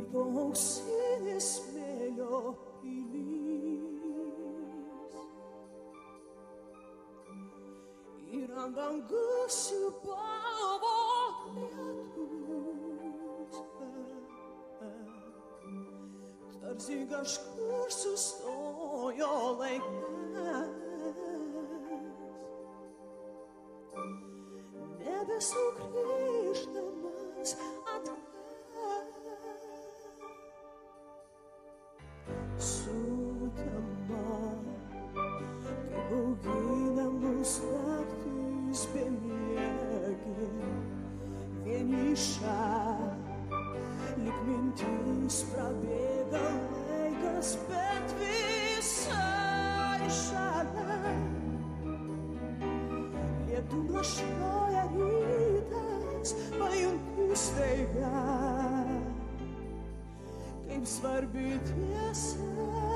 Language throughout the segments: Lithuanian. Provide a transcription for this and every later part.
auksinės smėlio pilys. Ir ant dangus siūbavo lietus, tarsi kažkur sustojo laikas, nebesugrįždamas atgal. Sutema, kaip augina mus naktis bemiegė, vieniša, lyg mintis prabėga laikas, bet visai šalia. Lietum lašnoja rytas, pajunti staiga, kaip svarbi tiesa.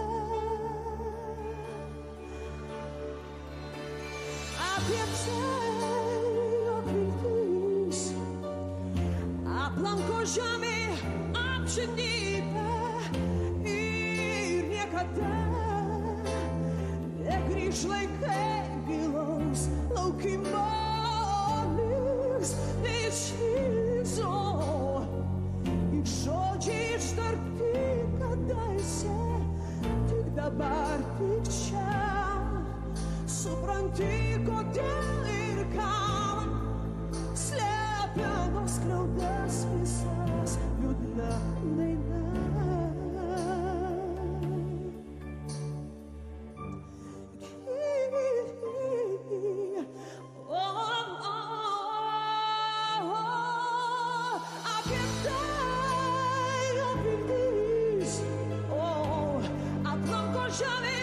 Apie tai, jog viltis aplanko žemė amžinybę ir niekada negrįž laikai gilaus laukimo liks neišvyzo. Ir žodžiai ištarti kadaise, tik dabar, tik čia, supranti, kodėl ir kam slepia nuskriaudas visas liūdna daina. Apie tai, jo viltis, aplanko žemė